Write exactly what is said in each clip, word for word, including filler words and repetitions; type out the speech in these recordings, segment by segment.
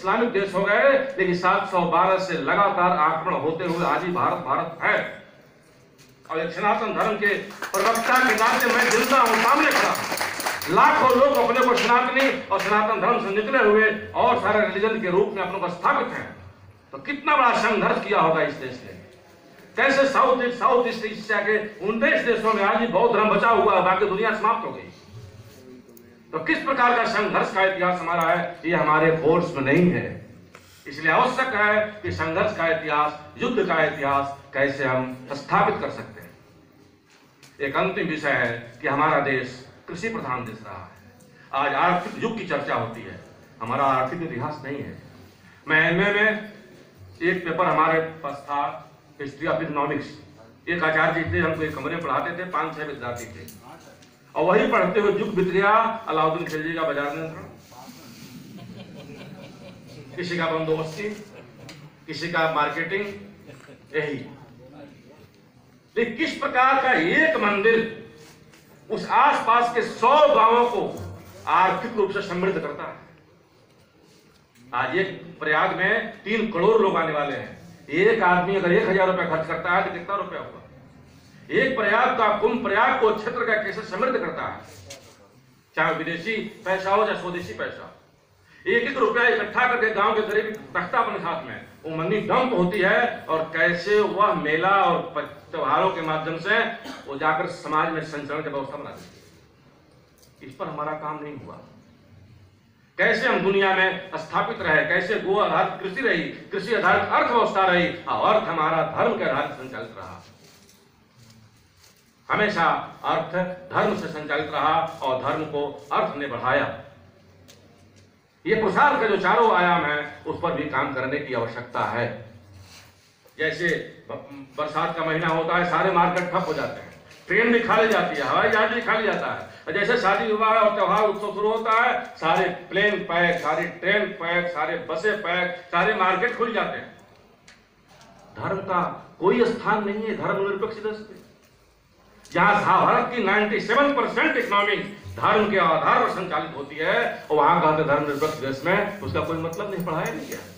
Islamic देश हो गए, लेकिन सात सौ बारह से लगातार आक्रमण होते हुए आज ही भारत भारत है। और एक सनातन धर्म के प्रवक्ता के नाते मैं जिंदा हूं, सामने खड़ा हूं। लाखों लोग अपने को सनातनी और सनातन धर्म से निकले हुए और सारे रिलीजन के रूप में अपनों को स्थापित हैं। तो कितना बड़ा संघर्ष किया होगा इस देश ने। कैसे south east south east Asia के उनतीस देशों में आज भी बौद्ध धर्म बचा हुआ है, बाकी दुनिया समाप्त हो गई। तो किस प्रकार का संघर्ष का इतिहास हमारा है, ये हमारे कोर्स में नहीं है। इसलिए आवश्यक है कि संघर्ष का इतिहास, युद्ध का इतिहास कैसे हम स्थापित कर सकते हैं। एक अंतिम विषय है कि हमारा देश कृषि प्रधान देश रहा है। आज आर्थिक युग की चर्चा होती है, हमारा आर्थिक इतिहास नहीं है। मैं एमए में एक पेपर हमारे पास था, हिस्ट्री ऑफ इकोनॉमिक्स। एक आचार्य जी थे, हमको एक कमरे में पढ़ाते थे, पांच छह विद्यार्थी थे, और वही पढ़ते हुए युग बीत गया। अलाउद्दीन खिलजी का बाजार नियंत्रण, किसी का बंदोबस्ती, किसी का मार्केटिंग, यही। लेकिन किस प्रकार का एक मंदिर उस आसपास के सौ गांवों को आर्थिक रूप से समृद्ध करता है। आज एक प्रयाग में तीन करोड़ लोग आने वाले हैं। एक आदमी अगर एक हजार रुपया खर्च करता है तो कितना रुपया होगा? एक प्रयाग का कुंभ प्रयाग को क्षेत्र का कैसे समृद्ध करता है, चाहे विदेशी पैसा हो चाहे स्वदेशी पैसा। एक एक रुपया इकट्ठा करके गांव के गरीब रखता अपने साथ में, वो मनी डंप होती है, और कैसे वह मेला और त्योहारों के माध्यम से वो जाकर समाज में संचरण की व्यवस्था बना देती है। इस पर हमारा काम नहीं हुआ। कैसे हम दुनिया में स्थापित रहे, कैसे गो आधारित कृषि रही, कृषि आधारित अर्थव्यवस्था रही, और अर्थ हमारा धर्म के आधारित संचालित रहा। हमेशा अर्थ धर्म से संचालित रहा और धर्म को अर्थ ने बढ़ाया। ये प्रसार का जो चारों आयाम है उस पर भी काम करने की आवश्यकता है। जैसे बरसात का महीना होता है, सारे मार्केट ठप हो जाते हैं, ट्रेन भी खाली जाती है, हवाई जहाज भी खाली जाता है। और जैसे शादी विवाह और त्योहार उत्सव शुरू होता है, सारे प्लेन पैक, सारी ट्रेन पैक, सारे बसें पैक, सारे मार्केट खुल जाते हैं। धर्म का कोई स्थान नहीं है धर्मनिरपेक्ष देश में, जहां भारत की सत्तानवे परसेंट इकोनॉमी धर्म के आधार पर संचालित होती है, और वहां कहते धर्मनिरपेक्ष देश में उसका कोई मतलब नहीं, पढ़ाया नहीं गया।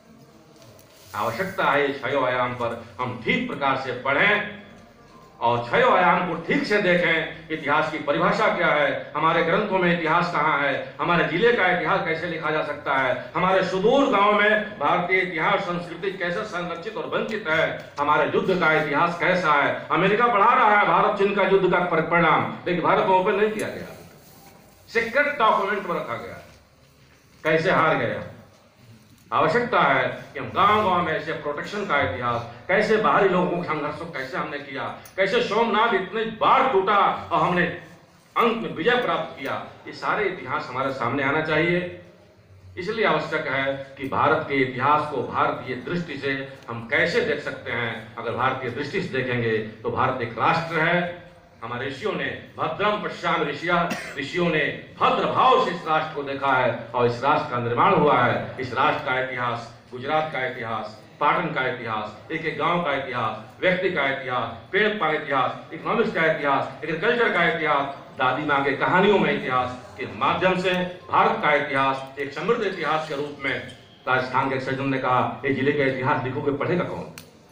आवश्यकता है छयो आयाम पर हम ठीक प्रकार से पढ़ें और छयो आयाम को ठीक से देखें। इतिहास की परिभाषा क्या है, हमारे ग्रंथों में इतिहास कहाँ है, हमारे जिले का इतिहास कैसे लिखा जा सकता है, हमारे सुदूर गांव में भारतीय इतिहास संस्कृति कैसे संरक्षित और वंचित है, हमारे युद्ध का इतिहास कैसा है। अमेरिका बढ़ा रहा है भारत चीन का युद्ध का परिणाम, लेकिन भारत को ओपन नहीं किया गया, सीक्रेट डॉक्यूमेंट में रखा गया, कैसे हार गया। आवश्यकता है कि हम गांव गांव में ऐसे प्रोटेक्शन का इतिहास, कैसे बाहरी लोगों के संघर्ष को कैसे हमने किया, कैसे सोमनाथ इतने बार टूटा और हमने अंत में विजय प्राप्त किया, ये सारे इतिहास हमारे सामने आना चाहिए। इसलिए आवश्यक है कि भारत के इतिहास को भारतीय दृष्टि से हम कैसे देख सकते हैं। अगर भारतीय दृष्टि से देखेंगे तो भारत एक राष्ट्र है। हमारे ऋषियों ने भद्रम पश्याम ऋषिया, ऋषियों ने भद्र भाव से इस राष्ट्र को देखा है और इस राष्ट्र का निर्माण हुआ है। इस राष्ट्र का इतिहास, गुजरात का इतिहास, पाटन का इतिहास, एक एक गांव का इतिहास, व्यक्ति का इतिहास, पेड़ का इतिहास, इकोनॉमिक्स का इतिहास, एग्रीकल्चर का इतिहास, दादी माँ के कहानियों में इतिहास के माध्यम से भारत का इतिहास एक समृद्ध इतिहास के रूप में। राजस्थान के एक सज्जन ने कहा, ये जिले का इतिहास लिखोगे पढ़ेगा कौन?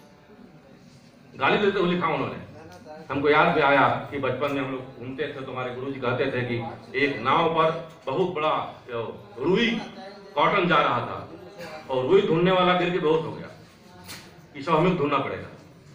गाली देते हुए लिखा उन्होंने। हमको याद भी आया कि बचपन में हम लोग घूमते थे तो हमारे गुरुजी कहते थे कि एक नाव पर बहुत बड़ा रुई कॉटन जा रहा था और रुई ढूंढने वाला गिर के बहुत हो गया, इसे हमें ढूंढना पड़ेगा।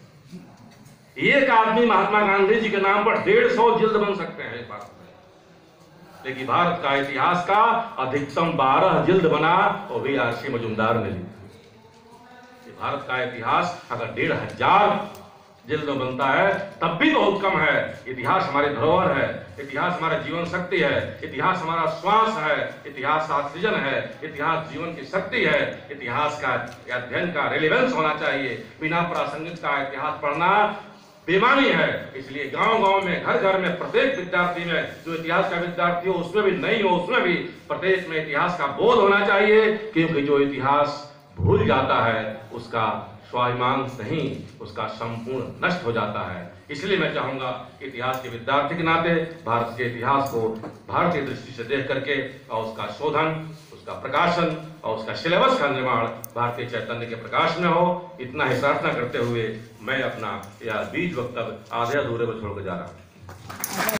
एक आदमी महात्मा गांधी जी के नाम पर डेढ़ सौ जिल्द बन सकते हैं इस बात में, लेकिन भारत का इतिहास का अधिकतम बारह जिल्द बना और भी आरसी मजुमदार ने ली। भारत का इतिहास अगर डेढ़ हजार जिल्द में बनता है तब भी बहुत कम है। इतिहास हमारी धरोहर है, इतिहास हमारा जीवन शक्ति है, इतिहास हमारा श्वास है, इतिहास ऑक्सीजन है, इतिहास जीवन की शक्ति है। इतिहास का अध्ययन का रेलेवेंस होना चाहिए। बिना प्रासंगिक का इतिहास पढ़ना बेमानी है। इसलिए गांव गांव में, घर घर में, प्रत्येक विद्यार्थी में जो इतिहास का विद्यार्थी हो उसमें भी नहीं हो उसमें भी प्रत्येक में इतिहास का बोध होना चाहिए, क्योंकि जो इतिहास भूल जाता है उसका स्वाभिमान नहीं, उसका संपूर्ण नष्ट हो जाता है। इसलिए मैं चाहूंगा इतिहास के विद्यार्थी के नाते भारत के इतिहास को भारतीय दृष्टि से देख करके और उसका शोधन, उसका उसका प्रकाशन और उसका सिलेबस का निर्माण भारतीय चैतन्य के प्रकाश में हो। इतना ही प्रार्थना करते हुए मैं अपना यह बीज वक्तव्य आधे अधूरे में छोड़कर जा रहा हूँ।